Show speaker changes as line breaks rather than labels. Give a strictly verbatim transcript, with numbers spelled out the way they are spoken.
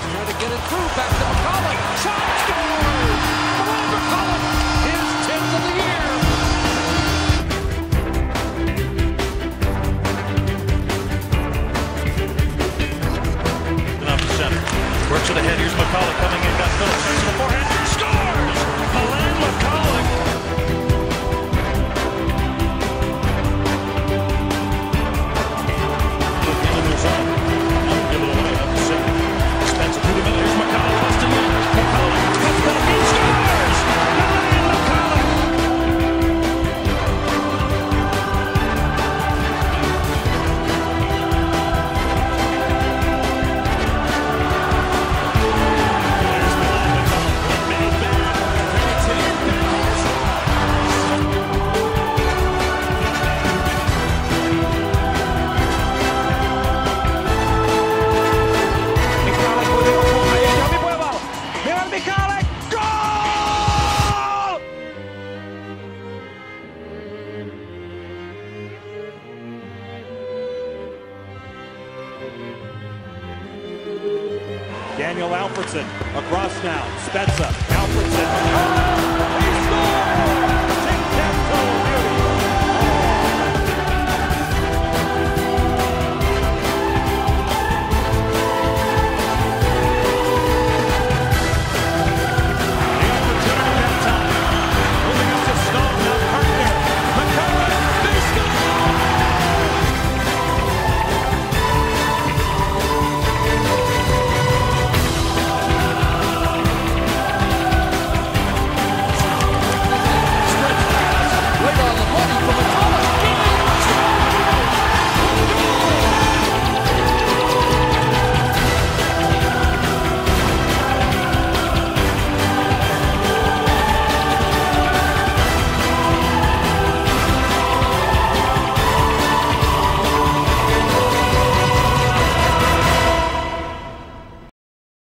Trying to get it through, back to McCulloch. Shot, scores! Owen McCulloch, his tenth of the year.
Off the center. Works it ahead. Here's McCulloch coming in. Got Phillips. Turns to the forehand. Scores! Alain McCulloch. Looking in the zone. I'll give it away up the center. Spencer through the middle. Here's McCulloch. Austin Young. McCulloch cuts back in. Scores! Alain McCulloch.
Daniel Alfredsson across now. Spezza. Alfredsson.